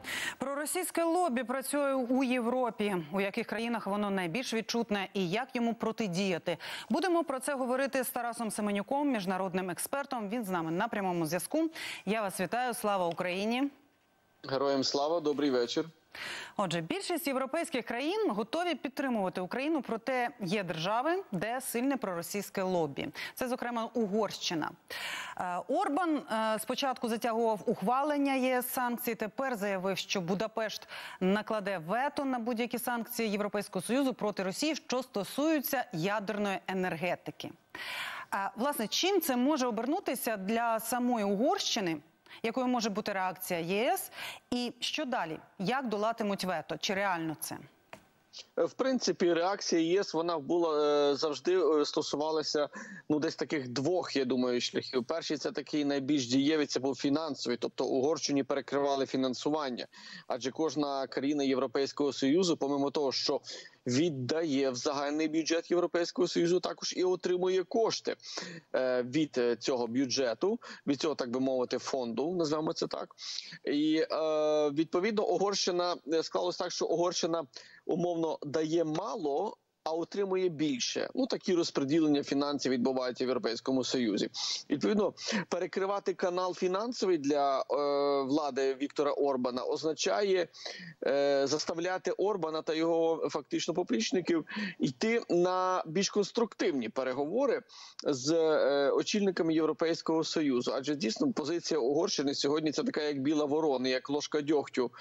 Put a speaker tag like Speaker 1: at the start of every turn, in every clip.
Speaker 1: Проросійське лобі працює у Європі. У яких країнах воно найбільш відчутне і як йому протидіяти? Будемо про це говорити з Тарасом Семенюком, міжнародним експертом. Він з нами на прямому зв'язку. Я вас вітаю. Слава Україні!
Speaker 2: Героям слава, добрий вечір.
Speaker 1: Отже, більшість європейських країн готові підтримувати Україну, проте є держави, де сильне проросійське лобі. Це, зокрема, Угорщина. Орбан спочатку затягував ухвалення ЄС санкцій, тепер заявив, що Будапешт накладе вето на будь-які санкції Європейського Союзу проти Росії, що стосуються ядерної енергетики. Власне, чим це може обернутися для самої Угорщини? Якою може бути реакція ЄС? І що далі? Як долатимуть вето? Чи реально це?
Speaker 2: В принципі, реакція ЄС, вона була завжди стосувалася десь таких двох, я думаю, шляхів. Перший – це такий найбільш дієвий, це був фінансовий, тобто Угорщині перекривали фінансування. Адже кожна країна Європейського Союзу, помимо того, що віддає в загальний бюджет Європейського Союзу, також і отримує кошти від цього бюджету, від цього, так би мовити, фонду, назвемо це так. І, відповідно, Угорщина, склалось так, що Угорщина умовно дає мало, а отримує більше. Такі розподілення фінансів відбуваються в Європейському Союзі. Відповідно, перекривати канал фінансовий для влади Віктора Орбана означає заставляти Орбана та його фактично поплічників йти на більш конструктивні переговори з очільниками Європейського Союзу. Адже дійсно позиція Угорщини сьогодні це така як біла ворона, як ложка дьогтю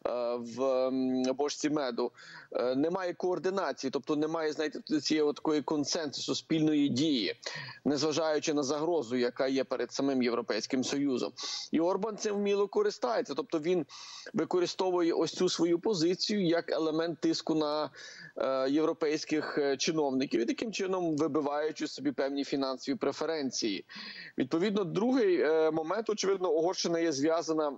Speaker 2: в бочці меду. Немає координації, тобто немає, знаєте, цієї такої консенсусу, спільної дії, незважаючи на загрозу, яка є перед самим Європейським Союзом. І Орбан цим вміло користається, тобто він використовує ось цю свою позицію як елемент тиску на європейських чиновників і таким чином вибиваючи собі певні фінансові преференції. Відповідно, другий момент, очевидно, Угорщина є зв'язана,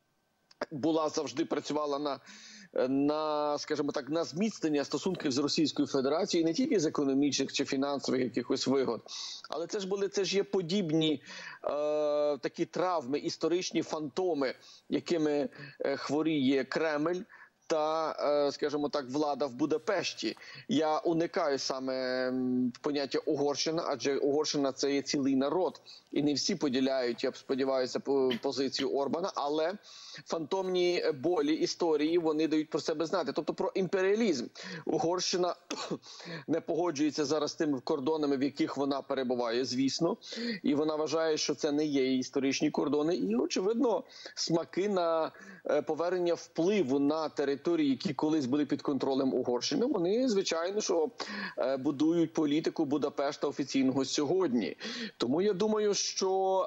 Speaker 2: завжди працювала скажімо так, на зміцнення стосунків з Російською Федерацією, не тільки з економічних чи фінансових якихось вигод, але це ж є подібні такі травми, історичні фантоми, якими хворіє Кремль та, скажімо так, влада в Будапешті. Я уникаю саме поняття Угорщина, адже Угорщина – це є цілий народ. І не всі поділяють, я сподіваюся, позицію Орбана, але фантомні болі історії, вони дають про себе знати. Тобто про імперіалізм. Угорщина не погоджується зараз з тими кордонами, в яких вона перебуває, звісно. І вона вважає, що це не є історичні кордони. І, очевидно, смаки на повернення впливу на території, які колись були під контролем Угорщини, вони, звичайно, що будують політику Будапешта офіційного сьогодні. Тому я думаю, що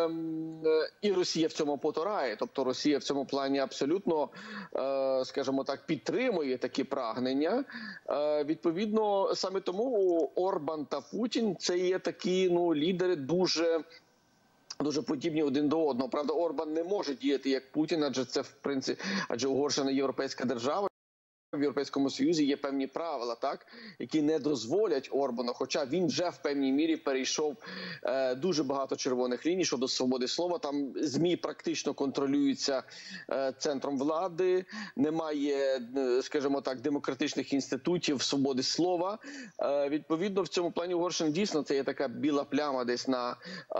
Speaker 2: і Росія в цьому потурає, тобто Росія в цьому плані абсолютно, скажімо так, підтримує такі прагнення. Відповідно, саме тому Орбан та Путін – це є такі лідери дуже подібні один до одного. Правда, Орбан не може діяти як Путін, адже Угорщина – європейська держава. В Європейському Союзі є певні правила, які не дозволять Орбану, хоча він вже в певній мірі перейшов дуже багато червоних ліній щодо свободи слова. Там ЗМІ практично контролюються центром влади, немає, скажімо так, демократичних інститутів свободи слова. Відповідно, в цьому плані Угорщина дійсно це є така біла пляма десь на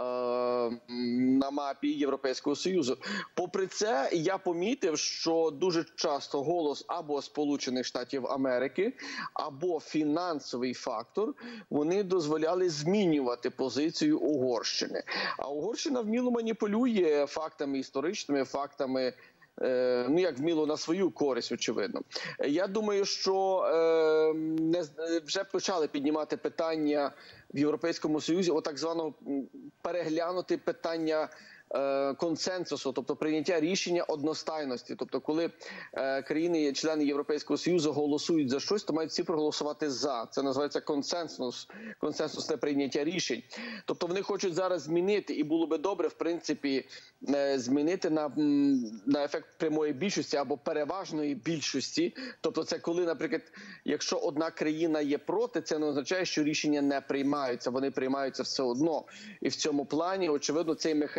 Speaker 2: мапі Європейського Союзу. Попри це, я помітив, що дуже часто голос або Сполучених Штатів Америки, або фінансовий фактор, вони дозволяли змінювати позицію Угорщини. А Угорщина вміло маніпулює фактами історичними, фактами, як вміло на свою користь, очевидно. Я думаю, що вже почали піднімати питання в Європейському Союзі, так званого переглянути питання консенсусу, тобто прийняття рішення одностайності. Тобто, коли країни-члени Європейського Союзу голосують за щось, то мають всі проголосувати за. Це називається консенсусне прийняття рішень. Тобто вони хочуть зараз змінити, і було би добре, в принципі, змінити на ефект прямої більшості або переважної більшості. Тобто це коли, наприклад, якщо одна країна є проти, це не означає, що рішення не приймаються. Вони приймаються все одно. І в цьому плані, очевидно, цей механізм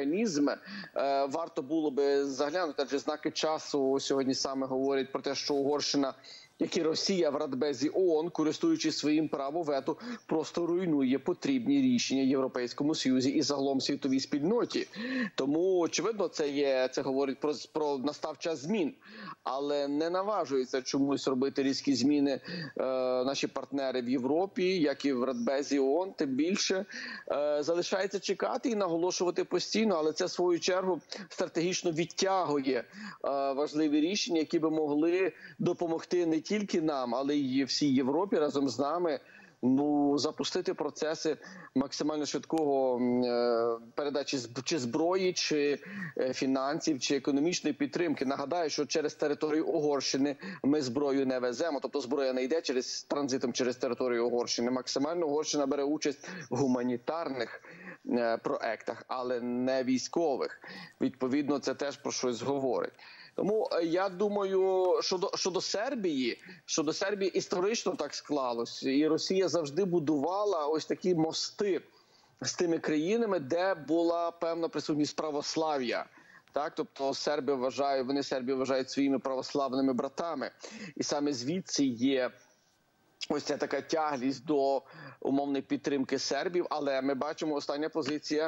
Speaker 2: візьме, варто було би заглянути, адже знаки часу сьогодні саме говорять про те, що Угорщина, як і Росія в Радбезі ООН, користуючись своїм правом вето, просто руйнує потрібні рішення Європейському Союзі і загалом світовій спільноті. Тому, очевидно, це говорить про настав час змін. Але не наважуються чомусь робити різкі зміни наші партнери в Європі, як і в Радбезі ООН, тим більше залишається чекати і наголошувати постійно, але це в свою чергу стратегічно відтягує важливі рішення, які би могли допомогти не тільки нам, але й всій Європі разом з нами запустити процеси максимально швидкого передачі чи зброї, чи фінансів, чи економічної підтримки. Нагадаю, що через територію Угорщини ми зброю не веземо, тобто зброя не йде транзитом через територію Угорщини. Максимально Угорщина бере участь в гуманітарних проектах, але не військових. Відповідно, це теж про щось говорить. Тому я думаю, щодо Сербії історично так склалось. І Росія завжди будувала ось такі мости з тими країнами, де була певна присутність православ'я. Так, тобто Сербію вважають своїми православними братами. І саме звідси є ось ця така тяглість до умовної підтримки сербів, але ми бачимо, остання позиція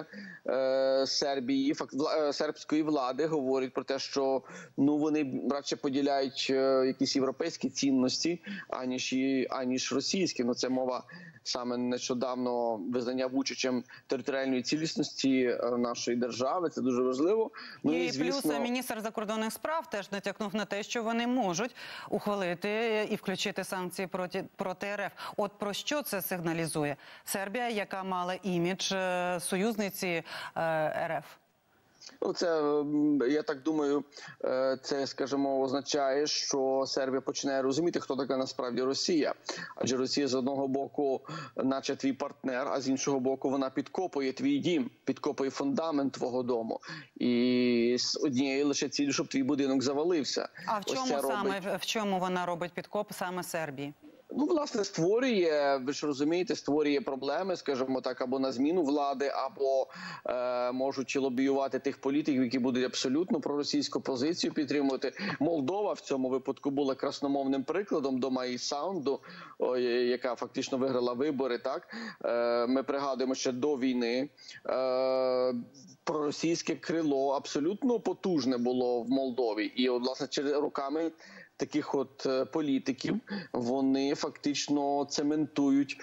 Speaker 2: сербської влади говорить про те, що вони радше поділяють якісь європейські цінності, аніж російські. Це мова саме нещодавно визнання Вучичем територіальної цілісності нашої держави. Це дуже важливо.
Speaker 1: І плюс міністр закордонних справ теж натякнув на те, що вони можуть ухвалити і включити санкції проти РФ. От про що це сигналізує? Сербія, яка мала імідж союзниці РФ.
Speaker 2: Це, я так думаю, це, скажімо, означає, що Сербія починає розуміти, хто така насправді Росія. Адже Росія з одного боку наче твій партнер, а з іншого боку вона підкопує твій дім, підкопує фундамент твого дому. І з однієї лише цілі, щоб твій будинок завалився.
Speaker 1: А в чому вона робить підкоп саме Сербії?
Speaker 2: Власне, ви ж розумієте, створює проблеми, скажімо так, або на зміну влади, або можуть лобіювати тих політиків, які будуть абсолютно проросійську позицію підтримувати. Молдова в цьому випадку була красномовним прикладом до Майї Саунду, яка фактично виграла вибори. Так, ми пригадуємо, ще до війни проросійське крило абсолютно потужне було в Молдові. І, власне, через роками таких політиків вони фактично цементують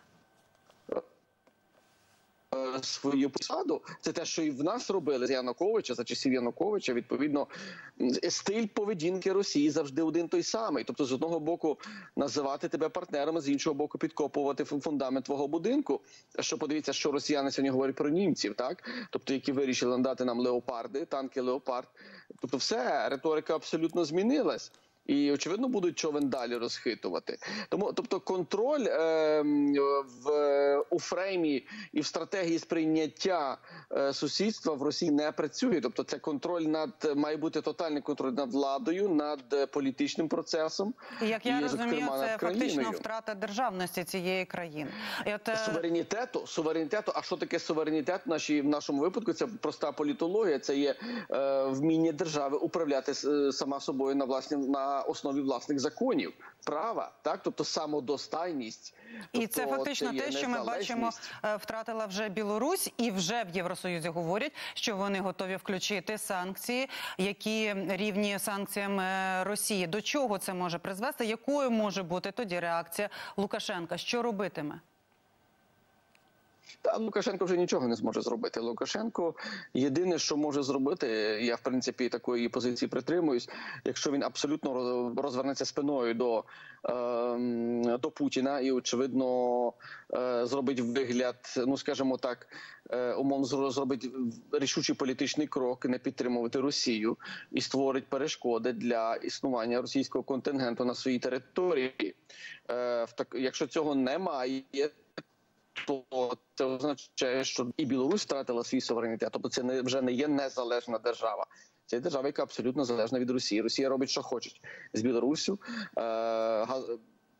Speaker 2: свою посаду. Це те, що і в нас робили з Януковича, за часів Януковича. Відповідно, стиль поведінки Росії завжди один той самий. Тобто, з одного боку називати тебе партнером, а з іншого боку підкопувати фундамент твого будинку. Що подивіться, що росіяни сьогодні говорять про німців, так? Тобто, які вирішили надати нам леопарди, танки «Леопард». Тобто, все, риторика абсолютно змінилась. І, очевидно, будуть човен далі розхитувати. Тобто контроль у фреймі і в стратегії сприйняття сусідства в Росії не працює. Тобто це має бути тотальний контроль над владою, над політичним процесом.
Speaker 1: І, як я розумію, це фактично втрата державності цієї країни.
Speaker 2: Суверенітету. А що таке суверенітет в нашому випадку? Це проста політологія. Це є вміння держави управляти сама собою на основі власних законів, права, так, тобто самодостатність.
Speaker 1: І це фактично те, що ми бачимо, втратила вже Білорусь, і вже в Євросоюзі говорять, що вони готові включити санкції, які рівні санкціям Росії. До чого це може призвести? Якою може бути тоді реакція Лукашенка? Що робитиме?
Speaker 2: Лукашенко вже нічого не зможе зробити. Лукашенко єдине, що може зробити, я в принципі такої позиції притримуюсь, якщо він абсолютно розвернеться спиною до Путіна і, очевидно, зробить вигляд, скажімо так, умовно зробить рішучий політичний крок, не підтримувати Росію і створить перешкоди для існування російського контингенту на своїй території. Якщо цього немає, то це означає, що і Білорусь втратила свій суверенітет. Тобто це вже не є незалежна держава. Це держава, яка абсолютно залежна від Росії. Росія робить, що хоче з Білоруссю.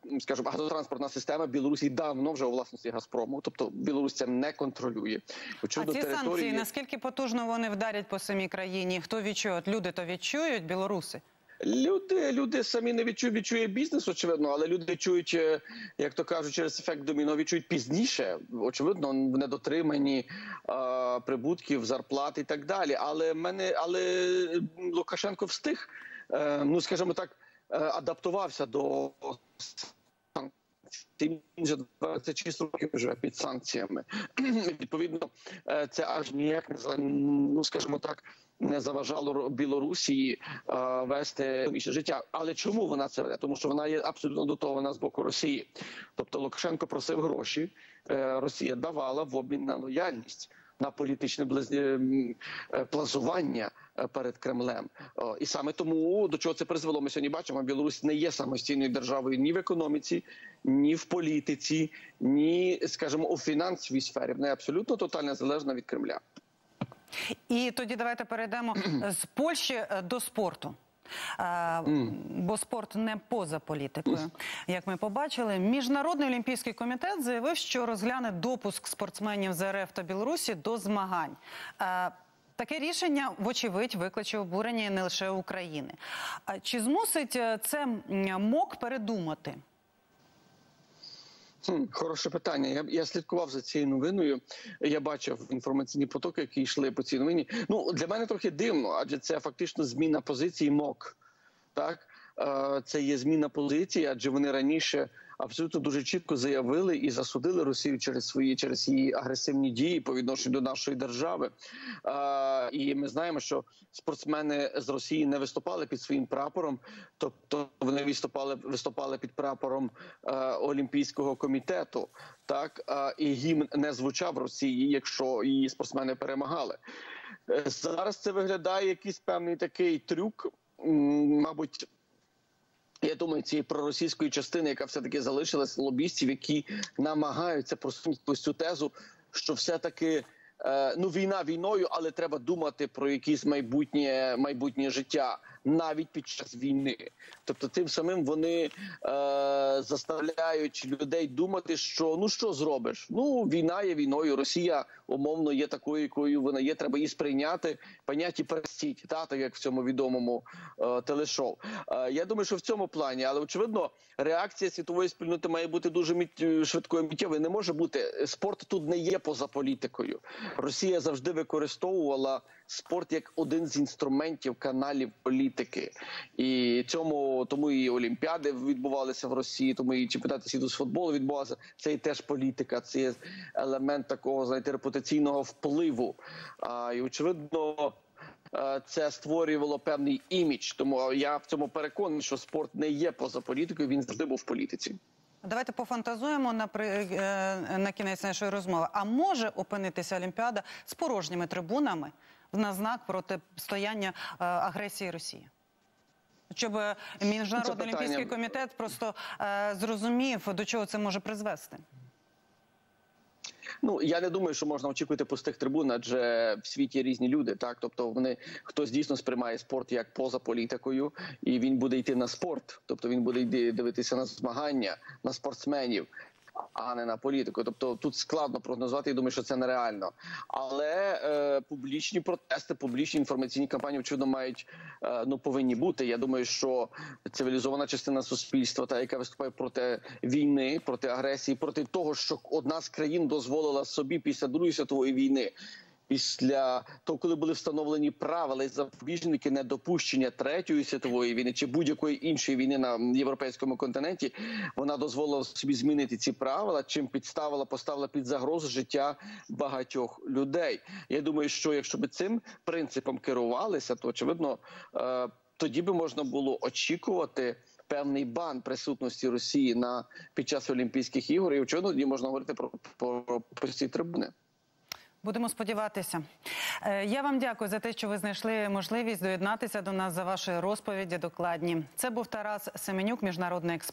Speaker 2: скажімо, газотранспортна система Білорусі давно вже у власності Газпрому, тобто Білорусь це не контролює.
Speaker 1: Очевидно, ці санкції, наскільки потужно вони вдарять по самій країні? Хто відчує? От люди то відчують, білоруси?
Speaker 2: Люди самі не відчує бізнес, очевидно, але люди відчують, як то кажуть, через ефект доміно, відчують пізніше, очевидно, в недотриманні прибутків, зарплат і так далі. Але Лукашенко встиг, ну, скажімо так, адаптувався до санкцій. Він вже 26 років вже під санкціями. Відповідно, це аж ніяк, ну, скажімо так, не заважало Білорусі вести більше життя. Але чому вона це веде? Тому що вона є абсолютно дотована з боку Росії. Тобто Лукашенко просив гроші, Росія давала в обмін на лояльність, на політичне плазування перед Кремлем. І саме тому, до чого це призвело, ми сьогодні бачимо, Білорусь не є самостійною державою ні в економіці, ні в політиці, ні, скажімо, у фінансовій сфері. Вона абсолютно тотально залежна від Кремля.
Speaker 1: І тоді давайте перейдемо з Польщі до спорту. Бо спорт не поза політикою. Як ми побачили, Міжнародний олімпійський комітет заявив, що розгляне допуск спортсменів з РФ та Білорусі до змагань. Таке рішення, вочевидь, викличе обурення не лише України. Чи змусить це МОК передумати?
Speaker 2: Хороше питання. Я слідкував за цією новиною. Я бачив інформаційні потоки, які йшли по цій новині. Ну, для мене трохи дивно, адже це фактично зміна позиції МОК. Так? Це є зміна позиції, адже вони раніше абсолютно дуже чітко заявили і засудили Росію через її агресивні дії по відношенню до нашої держави. І ми знаємо, що спортсмени з Росії не виступали під своїм прапором, тобто вони виступали під прапором Олімпійського комітету. Так? І гімн не звучав в Росії, якщо її спортсмени перемагали. Зараз це виглядає якийсь певний такий трюк, мабуть, я думаю, цієї проросійської частини, яка все-таки залишилась, лобістів, які намагаються просунути цю тезу, що все-таки, ну, війна війною, але треба думати про якесь майбутнє життя навіть під час війни. Тобто тим самим вони заставляють людей думати, що ну що зробиш? Ну, війна є війною, Росія умовно є такою, якою вона є, треба її сприйняти, понять і простіть, так як в цьому відомому телешоу. Я думаю, що в цьому плані, але очевидно, реакція світової спільноти має бути дуже швидкою, миттєвою. Не може бути, спорт тут не є поза політикою. Росія завжди використовувала спорт як один з інструментів, каналів політики. І тому і Олімпіади відбувалися в Росії, тому і чемпіонати світу з футболу відбувалися. Це і теж політика, це є елемент такого, знаєте, репутаційного впливу. І, очевидно, це створювало певний імідж. Тому я в цьому переконаний, що спорт не є поза політикою, він завжди був в політиці.
Speaker 1: Давайте пофантазуємо на кінець нашої розмови. А може опинитися Олімпіада з порожніми трибунами на знак протистояння агресії Росії? Щоб Міжнародний олімпійський комітет просто зрозумів, до чого це може призвести.
Speaker 2: Ну, я не думаю, що можна очікувати пустих трибун, адже в світі є різні люди, так? Тобто хтось дійсно сприймає спорт як поза політикою, і він буде йти на спорт, тобто він буде дивитися на змагання, на спортсменів, а не на політику. Тобто тут складно прогнозувати, я думаю, що це нереально. Але публічні протести, публічні інформаційні кампанії, очевидно, повинні бути. Я думаю, що цивілізована частина суспільства, та яка виступає проти війни, проти агресії, проти того, що одна з країн дозволила собі після Другої світової війни, після того, коли були встановлені правила і запобіжники недопущення Третьої світової війни чи будь-якої іншої війни на європейському континенті, вона дозволила собі змінити ці правила, чим поставила під загрозу життя багатьох людей. Я думаю, що якщо б цим принципом керувалися, то, очевидно, тоді би можна було очікувати певний бан присутності Росії під час Олімпійських ігор, і, очевидно, тоді можна говорити про ці трибуни.
Speaker 1: Будемо сподіватися. Я вам дякую за те, що ви знайшли можливість доєднатися до нас, за ваші розповіді докладні. Це був Тарас Семенюк, міжнародний експерт.